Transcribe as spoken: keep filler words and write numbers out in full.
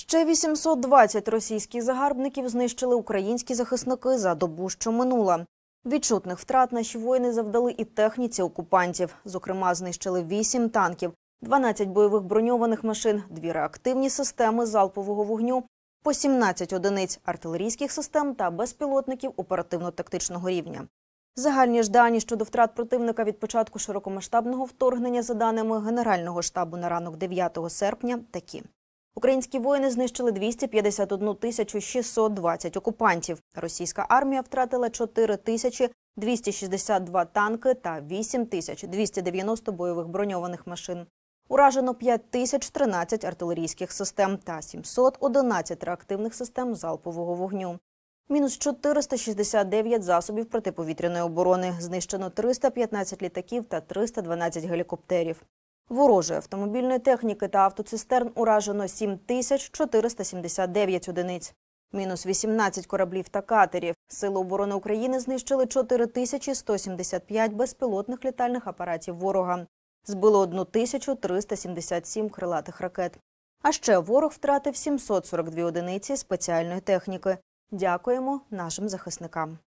Ще вісімсот двадцять російських загарбників знищили українські захисники за добу, що минула. Відчутних втрат наші воїни завдали і техніці окупантів. Зокрема, знищили вісім танків, дванадцять бойових броньованих машин, дві реактивні системи залпового вогню, по сімнадцять одиниць артилерійських систем та безпілотників оперативно-тактичного рівня. Загальні ж дані щодо втрат противника від початку широкомасштабного вторгнення, за даними Генерального штабу на ранок дев'ятого серпня, такі. Українські воїни знищили двісті п'ятдесят одну тисячу шістсот двадцять окупантів. Російська армія втратила чотири тисячі двісті шістдесят два танки та вісім тисяч двісті дев'яносто бойових броньованих машин. Уражено п'ять тисяч тринадцять артилерійських систем та сімсот одинадцять реактивних систем залпового вогню. Мінус чотириста шістдесят дев'ять засобів протиповітряної оборони. Знищено триста п'ятнадцять літаків та триста дванадцять гелікоптерів. Ворожої автомобільної техніки та автоцистерн уражено сім тисяч чотириста сімдесят дев'ять одиниць. Мінус вісімнадцять кораблів та катерів. Сили оборони України знищили чотири тисячі сто сімдесят п'ять безпілотних літальних апаратів ворога. Збили тисячу триста сімдесят сім крилатих ракет. А ще ворог втратив сімсот сорок дві одиниці спеціальної техніки. Дякуємо нашим захисникам.